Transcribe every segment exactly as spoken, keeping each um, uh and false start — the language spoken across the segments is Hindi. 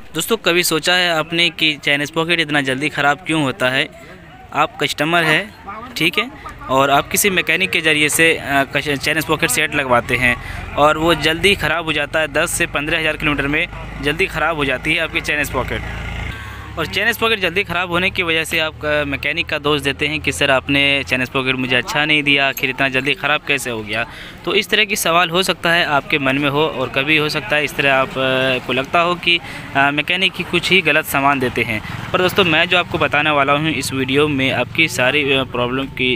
दोस्तों कभी सोचा है आपने कि चैन स्पॉकेट इतना जल्दी ख़राब क्यों होता है? आप कस्टमर है, ठीक है, और आप किसी मैकेनिक के ज़रिए से चैन स्पॉकेट सेट लगवाते हैं और वो जल्दी ख़राब हो जाता है। दस से पंद्रह हज़ार किलोमीटर में जल्दी ख़राब हो जाती है आपकी चैन स्पॉकेट। और चैन स्पॉकेट जल्दी ख़राब होने की वजह से आप मैकेनिक का दोष देते हैं कि सर आपने चैन स्पॉकेट मुझे अच्छा नहीं दिया, आखिर इतना जल्दी ख़राब कैसे हो गया। तो इस तरह की सवाल हो सकता है आपके मन में हो, और कभी हो सकता है इस तरह आप को लगता हो कि मैकेनिक ही कुछ ही गलत सामान देते हैं। पर दोस्तों मैं जो आपको बताने वाला हूँ इस वीडियो में आपकी सारी प्रॉब्लम की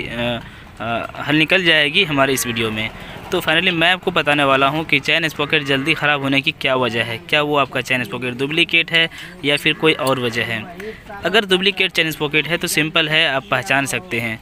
हल निकल जाएगी हमारे इस वीडियो में। तो फाइनली मैं आपको बताने वाला हूं कि चैन स्पॉकेट जल्दी ख़राब होने की क्या वजह है। क्या वो आपका चैन स्पॉकेट डुप्लीकेट है या फिर कोई और वजह है? अगर डुप्लीकेट चैन स्पॉकेट है तो सिंपल है, आप पहचान सकते हैं।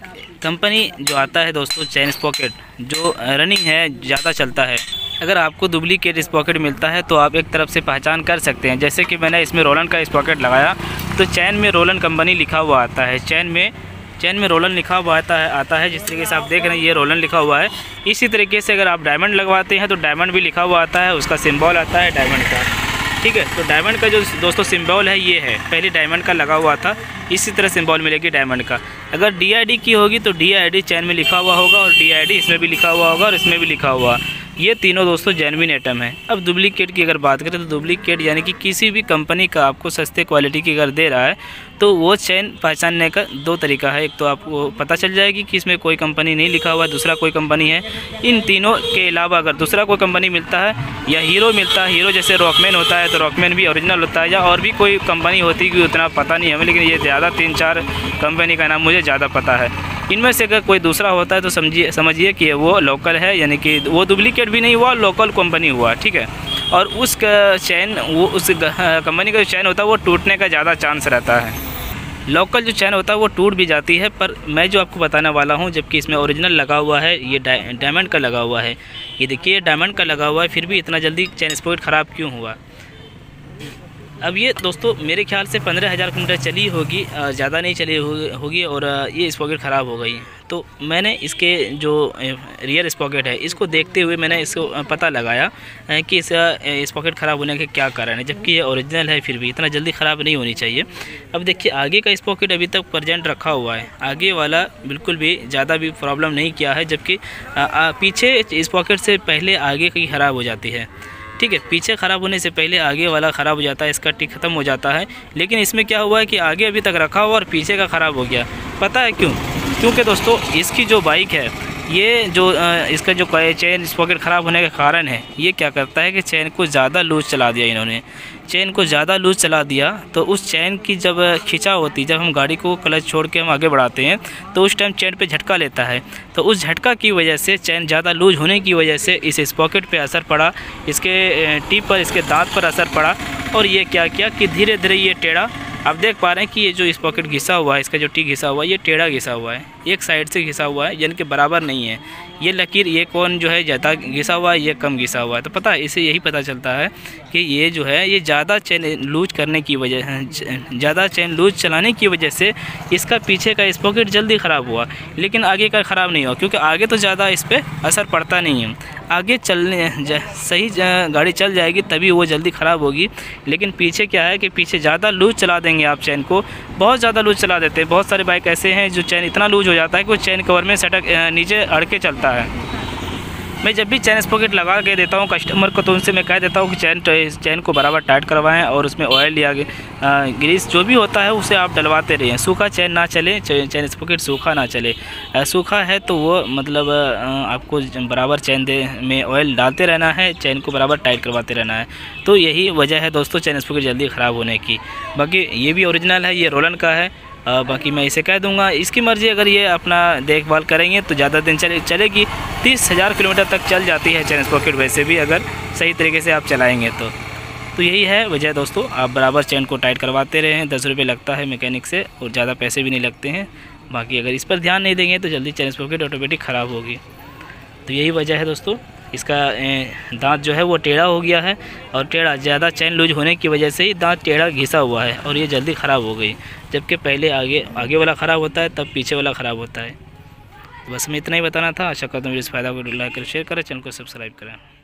कंपनी जो आता है दोस्तों चैन स्पॉकेट जो रनिंग है, ज़्यादा चलता है, अगर आपको डुप्लीकेट स्पॉकेट मिलता है तो आप एक तरफ से पहचान कर सकते हैं। जैसे कि मैंने इसमें रोलन का स्पॉकेट लगाया तो चैन में रोलन कंपनी लिखा हुआ आता है, चैन में चैन में रोलन लिखा हुआ आता है आता है जिस तरीके से आप देख रहे हैं ये रोलन लिखा हुआ है। इसी तरीके से अगर आप डायमंड लगवाते हैं तो डायमंड भी लिखा हुआ आता है, उसका सिंबल आता है डायमंड का, ठीक है। तो डायमंड का जो दोस्तों सिंबल है ये है, पहले डायमंड का लगा हुआ था, इसी तरह सिंबल मिलेगी डायमंड का। अगर डी आई डी की होगी तो डी आई डी चैन में लिखा हुआ होगा और डी आई डी इसमें भी लिखा हुआ होगा और इसमें भी लिखा हुआ। ये तीनों दोस्तों जेन्युइन आइटम है। अब डुप्लीकेट की अगर बात करें तो डुप्लीकेट यानी कि किसी भी कंपनी का आपको सस्ते क्वालिटी की अगर दे रहा है तो वो चैन पहचानने का दो तरीका है। एक तो आपको पता चल जाएगी कि इसमें कोई कंपनी नहीं लिखा हुआ है, दूसरा कोई कंपनी है। इन तीनों के अलावा अगर दूसरा कोई कंपनी मिलता है या हीरो मिलता है, हीरो जैसे रॉकमैन होता है तो रॉकमैन भी ओरिजिनल होता है, या और भी कोई कंपनी होती है कि उतना पता नहीं हमें, लेकिन ये ज़्यादा तीन चार कंपनी का नाम मुझे ज़्यादा पता है। इनमें से अगर कोई दूसरा होता है तो समझिए समझिए कि वो लोकल है, यानी कि वो डुप्लीकेट भी नहीं हुआ, लोकल कंपनी हुआ, ठीक है। और उस चैन वो उस कंपनी का जो चैन होता है वो टूटने का ज़्यादा चांस रहता है। लोकल जो चैन होता है वो टूट भी जाती है, पर मैं जो आपको बताने वाला हूँ जबकि इसमें ओरिजिनल लगा हुआ है, ये डायमंड का लगा हुआ है। ये देखिए डायमंड का लगा हुआ है, फिर भी इतना जल्दी चैन स्पॉकेट ख़राब क्यों हुआ? अब ये दोस्तों मेरे ख्याल से पंद्रह हज़ार किलोमीटर चली होगी, ज़्यादा नहीं चली होगी, और ये स्पॉकेट ख़राब हो गई। तो मैंने इसके जो रियर स्पॉकेट है इसको देखते हुए मैंने इसको पता लगाया कि इसका स्पॉकेट ख़राब होने के क्या कारण है, जबकि ये ओरिजिनल है फिर भी इतना जल्दी ख़राब नहीं होनी चाहिए। अब देखिए आगे का स्पॉकेट अभी तक प्रेजेंट रखा हुआ है, आगे वाला बिल्कुल भी ज़्यादा भी प्रॉब्लम नहीं किया है, जबकि पीछे स्पॉकेट से पहले आगे की ख़राब हो जाती है, ठीक है। पीछे ख़राब होने से पहले आगे वाला ख़राब हो जाता है, इसका टिक ख़त्म हो जाता है। लेकिन इसमें क्या हुआ है कि आगे अभी तक रखा हुआ और पीछे का ख़राब हो गया। पता है क्यों? क्योंकि दोस्तों इसकी जो बाइक है, ये जो इसका जो चैन स्पॉकेट ख़राब होने का कारण है, ये क्या करता है कि चैन को ज़्यादा लूज़ चला दिया इन्होंने। चैन को ज़्यादा लूज़ चला दिया तो उस चैन की जब खिंचा होती, जब हम गाड़ी को क्लच छोड़ के हम आगे बढ़ाते हैं तो उस टाइम चैन पे झटका लेता है। तो उस झटका की वजह से चैन ज़्यादा लूज़ होने की वजह से इस स्पॉकेट पे असर पड़ा, इसके टीप पर, इसके दांत पर असर पड़ा, और ये क्या किया कि धीरे धीरे ये टेढ़ा, आप देख पा रहे हैं कि ये जो स्पॉकेट घिसा हुआ है, इसका जो टी घिसा हुआ है ये टेढ़ा घिसा हुआ है, एक साइड से घिसा हुआ है, यानी कि बराबर नहीं है। ये लकीर, ये कौन जो है ज़्यादा घिसा हुआ है, ये कम घिसा हुआ है। तो पता है इससे यही पता चलता है कि ये जो है ये ज़्यादा चैन लूज करने की वजह, ज़्यादा चैन लूज चलाने की वजह से इसका पीछे का स्पॉकेट जल्दी ख़राब हुआ, लेकिन आगे का ख़राब नहीं हुआ, क्योंकि आगे तो ज़्यादा इस पर असर पड़ता नहीं है। आगे चलने सही गाड़ी चल जाएगी तभी वो जल्दी ख़राब होगी, लेकिन पीछे क्या है कि पीछे ज़्यादा लूज चला देंगे आप चैन को, बहुत ज़्यादा लूज चला देते हैं। बहुत सारे बाइक ऐसे हैं जो चैन इतना लूज हो जाता है कि वो चैन कवर में सटक नीचे अड़ के चलता है। मैं जब भी चैन स्पॉकेट लगा के देता हूँ कस्टमर को तो उनसे मैं कह देता हूँ कि चैन चैन को बराबर टाइट करवाएं और उसमें ऑयल या ग्रीस जो भी होता है उसे आप डलवाते रहें। सूखा चैन ना चले, चैन स्पॉकेट सूखा ना चले। सूखा है तो वो मतलब आपको बराबर चैन दे में ऑयल डालते रहना है, चैन को बराबर टाइट करवाते रहना है। तो यही वजह है दोस्तों चैन स्पॉकेट जल्दी ख़राब होने की। बाकी ये भी ओरिजिनल है, ये रोलन का है। आ, बाकी मैं इसे कह दूंगा इसकी मर्ज़ी, अगर ये अपना देखभाल करेंगे तो ज़्यादा दिन चले चलेगी। तीस हज़ार किलोमीटर तक चल जाती है चैन स्पॉकेट, वैसे भी अगर सही तरीके से आप चलाएंगे तो। तो यही है वजह दोस्तों, आप बराबर चैन को टाइट करवाते रहें। दस रुपये लगता है मैकेनिक से और ज़्यादा पैसे भी नहीं लगते हैं। बाकी अगर इस पर ध्यान नहीं देंगे तो जल्दी चैन स्पॉकेट ऑटोमेटिक ख़राब होगी। तो यही वजह है दोस्तों, इसका दांत जो है वो टेढ़ा हो गया है, और टेढ़ा ज़्यादा चैन लूज होने की वजह से ही दांत टेढ़ा घिसा हुआ है और ये जल्दी ख़राब हो गई। जबकि पहले आगे आगे वाला ख़राब होता है तब पीछे वाला ख़राब होता है। बस मैं इतना ही बताना था। आशा करता हूँ मेरे इस फ़ायदा को लाइक करें, शेयर करें, चैनल को सब्सक्राइब करें।